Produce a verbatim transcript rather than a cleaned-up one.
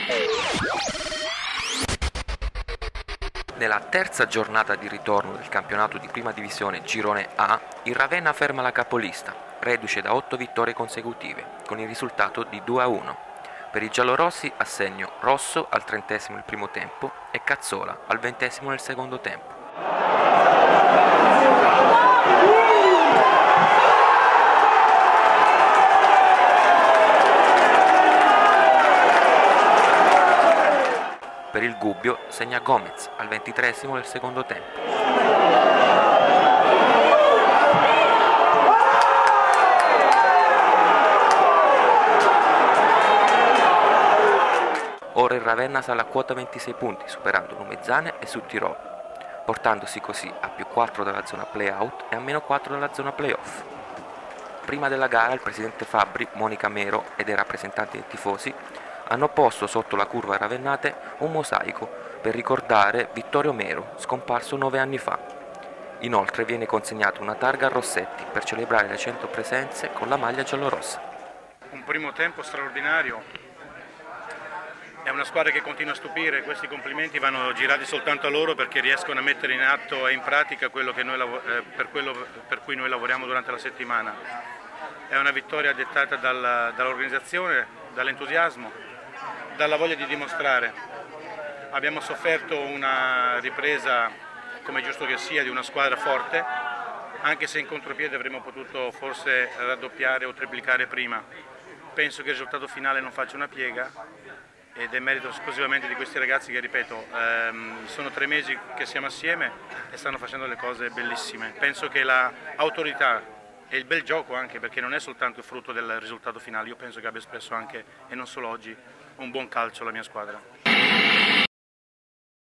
Nella terza giornata di ritorno del campionato di prima divisione Girone A, il Ravenna ferma la capolista, reduce da otto vittorie consecutive, con il risultato di due a uno. Per i giallorossi assegno Rosso al trentesimo del primo tempo e Cazzola al ventesimo del secondo tempo. Per il Gubbio segna Gomez al ventitreesimo del secondo tempo. Ora il Ravenna sale a quota ventisei punti, superando Lumezzane e Sudtirolo, portandosi così a più quattro dalla zona play-out e a meno quattro dalla zona play-off. Prima della gara il presidente Fabbri, Monica Mero e dei rappresentanti dei tifosi hanno posto sotto la curva ravennate un mosaico per ricordare Vittorio Mero, scomparso nove anni fa. Inoltre viene consegnata una targa a Rossetti per celebrare le cento presenze con la maglia giallorossa. Un primo tempo straordinario, è una squadra che continua a stupire, questi complimenti vanno girati soltanto a loro perché riescono a mettere in atto e in pratica quello che noi, eh, per quello per cui noi lavoriamo durante la settimana. È una vittoria dettata dal, dall'organizzazione, dall'entusiasmo, dalla voglia di dimostrare. Abbiamo sofferto una ripresa, come è giusto che sia, di una squadra forte, anche se in contropiede avremmo potuto forse raddoppiare o triplicare prima. Penso che il risultato finale non faccia una piega ed è merito esclusivamente di questi ragazzi che, ripeto, ehm, sono tre mesi che siamo assieme e stanno facendo delle cose bellissime. Penso che l'autorità e il bel gioco, anche perché non è soltanto il frutto del risultato finale, io penso che abbia espresso anche, e non solo oggi, un buon calcio la mia squadra.